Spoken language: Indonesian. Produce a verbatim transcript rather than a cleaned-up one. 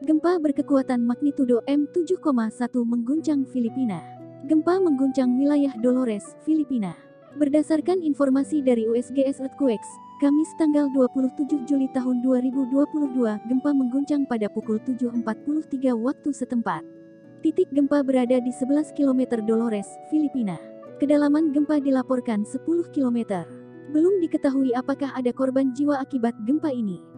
Gempa berkekuatan magnitudo M tujuh koma satu mengguncang Filipina. Gempa mengguncang wilayah Dolores, Filipina. Berdasarkan informasi dari U S G S Earthquakes, Kamis tanggal dua puluh tujuh Juli tahun dua ribu dua puluh dua, gempa mengguncang pada pukul tujuh empat puluh tiga waktu setempat. Titik gempa berada di sebelas kilometer Dolores, Filipina. Kedalaman gempa dilaporkan sepuluh kilometer. Belum diketahui apakah ada korban jiwa akibat gempa ini.